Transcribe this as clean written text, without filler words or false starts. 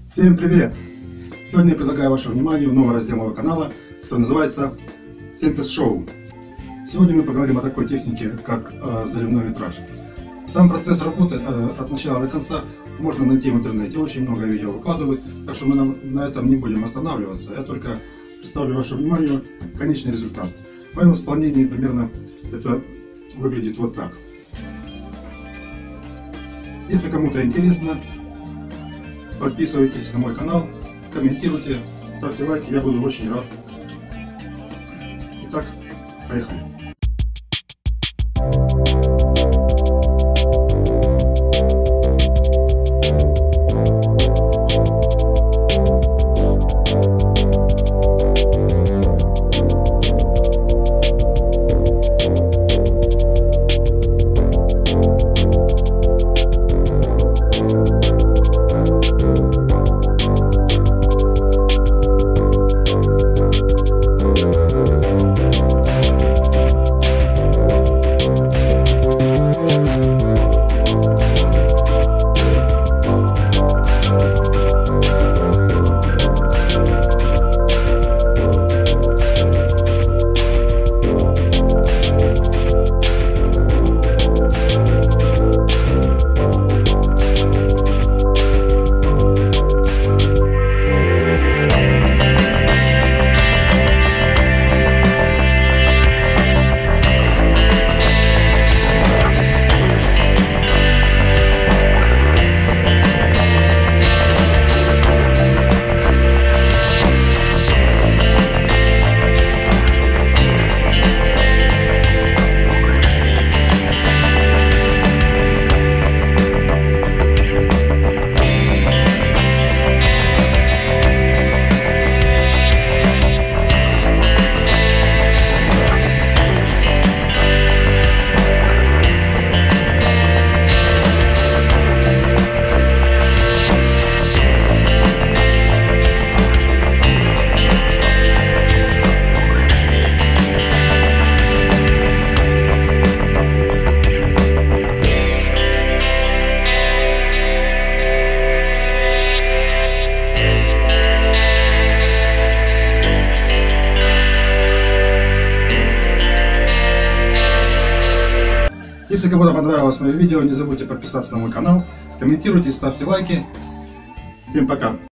Всем привет! Сегодня я предлагаю вашему вниманию новый раздел моего канала, который называется Синтез Шоу. Сегодня мы поговорим о такой технике, как заливной витраж. Сам процесс работы от начала до конца можно найти в интернете. Очень много видео выкладывают, так что мы на этом не будем останавливаться. Я только представлю вашему вниманию конечный результат. В моем исполнении примерно это выглядит вот так. Если кому-то интересно, подписывайтесь на мой канал, комментируйте, ставьте лайки, я буду очень рад. Итак, поехали. Если кому-то понравилось мое видео, не забудьте подписаться на мой канал, комментируйте, ставьте лайки. Всем пока!